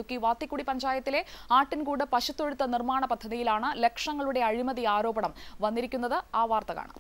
വാത്തിക്കുടി പഞ്ചായത്തിലെ ആട്ടിൻകൂട് പശുത്തൊഴുത്ത് നിർമ്മാണ പദ്ധതിയിലാണ് ലക്ഷങ്ങളുടെ അഴിമതി ആരോപണം വന്നിരിക്കുന്നത്. ആ വാർത്ത കാണാം.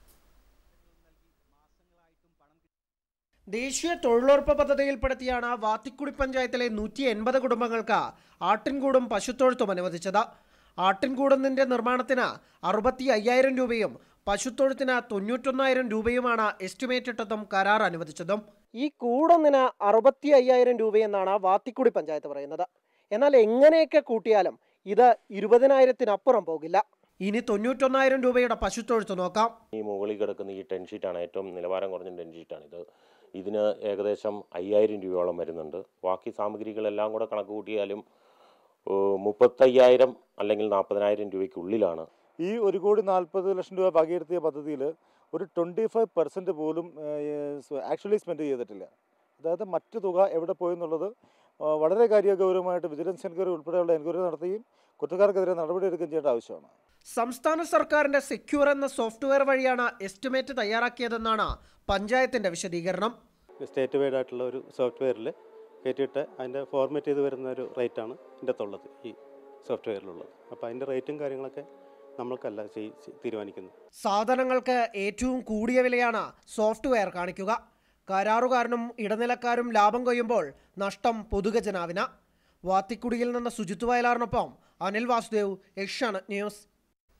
ദേശീയ തൊഴിലുറപ്പ് പദ്ധതിയിൽപ്പെടുത്തിയാണ് വാത്തിക്കുടി പഞ്ചായത്തിലെ 180 കുടുംബങ്ങൾക്ക് ആട്ടിൻകൂടും പശുത്തൊഴുത്തും അനുവദിച്ചത്. ആട്ടിൻകൂടുന്നതിന്റെ നിർമ്മാണത്തിന് 65,000 രൂപയും പശുത്തൊഴുത്തിന് 91,000 രൂപയുമാണ് എസ്റ്റിമേറ്റ് ഇട്ടതും കരാർ അനുവദിച്ചതും. ഈ കൂടൊന്നിന് 65,000 രൂപയെന്നാണ് വാത്തിക്കുടി പഞ്ചായത്ത് പറയുന്നത്. എന്നാൽ എങ്ങനെയൊക്കെ കൂട്ടിയാലും ഇത് 20,000-നപ്പുറം പോകില്ല. ഇനി 91,000 രൂപയുടെ പശുത്തൊഴുത്ത് നോക്കാം. ഈ മുകളിൽ കിടക്കുന്ന ഈ ടെൻ ഷീറ്റാണ് ഏറ്റവും നിലവാരം കുറഞ്ഞ ടെൻ ഷീറ്റാണ്. ഇതിന് ഏകദേശം 5,000 രൂപയോളം വരുന്നുണ്ട്. ബാക്കി സാമഗ്രികളെല്ലാം കൂടെ കണക്ക് കൂട്ടിയാലും 35,000 അല്ലെങ്കിൽ 40,000 രൂപയ്ക്കുള്ളിലാണ്. ഈ 1,40,00,000 രൂപ വകയിരുത്തിയ പദ്ധതിയിൽ ഒരു 25% പോലും ആക്ച്വലി സ്പെൻഡ് ചെയ്തിട്ടില്ല. അതായത് മറ്റു തുക എവിടെ പോയെന്നുള്ളത് വളരെ കാര്യഗൗരവമായിട്ട് വിജിലൻസ് എൻക്വയറി ഉൾപ്പെടെയുള്ള എൻക്വയറി നടത്തുകയും കുറ്റക്കാർക്കെതിരെ നടപടിയെടുക്കുകയും ചെയ്യേണ്ട ആവശ്യമാണ്. സംസ്ഥാന സർക്കാരിന്റെ സെക്യൂർ എന്ന സോഫ്റ്റ്വെയർ വഴിയാണ് എസ്റ്റിമേറ്റ് തയ്യാറാക്കിയതെന്നാണ് പഞ്ചായത്തിന്റെ വിശദീകരണം. സ്റ്റേറ്റ് വൈഡ് ആയിട്ടുള്ള ഒരു സോഫ്റ്റ്വെയറിൽ കയറ്റിയിട്ട് അതിൻ്റെ ഫോർമാറ്റ് ചെയ്ത് വരുന്ന ഒരു റേറ്റാണ് ഇതിൻ്റെ അകത്തുള്ളത്, ഈ സോഫ്റ്റ്വെയറിലുള്ളത്. അപ്പോൾ അതിൻ്റെ റേറ്റും കാര്യങ്ങളൊക്കെ നമ്മൾക്കല്ല തീരുമാനിക്കുന്നത്. സാധനങ്ങൾക്ക് ഏറ്റവും കൂടിയ വിലയാണ് സോഫ്റ്റ്വെയർ കാണിക്കുക. കരാറുകാരനും ഇടനിലക്കാരും ലാഭം കൊയ്യുമ്പോൾ നഷ്ടം പൊതുഖജനാവിന്. വാത്തിക്കുടിയിൽ നിന്ന് സുജിത് വയലാറിനൊപ്പം അനിൽ വാസുദേവ്, ഏഷ്യാനെറ്റ് ന്യൂസ്.